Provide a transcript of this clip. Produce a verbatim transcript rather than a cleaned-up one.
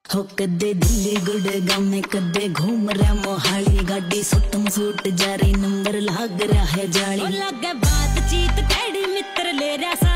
हो कदे दिल्ली गुड़गांव में कदे घूम रहा मोहाली, गाड़ी सुटम सूट जा रही नंबर लाग रहा है जाली। लागे बातचीत कैडी मित्र ले रहा